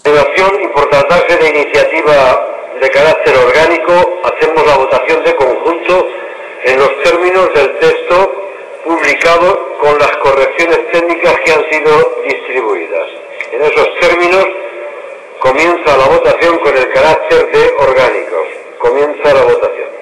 Y por tratarse de iniciativa de carácter orgánico, hacemos la votación de conjunto en los términos del texto publicado con las correcciones técnicas que han sido distribuidas. En esos términos comienza la votación con el carácter de orgánicos. Comienza la votación.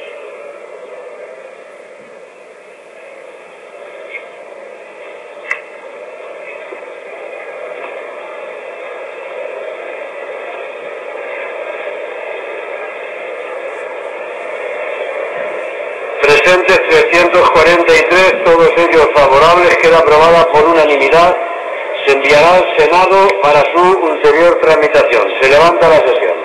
Presentes 343, todos ellos favorables, queda aprobada por unanimidad. Se enviará al Senado para su ulterior tramitación. Se levanta la sesión.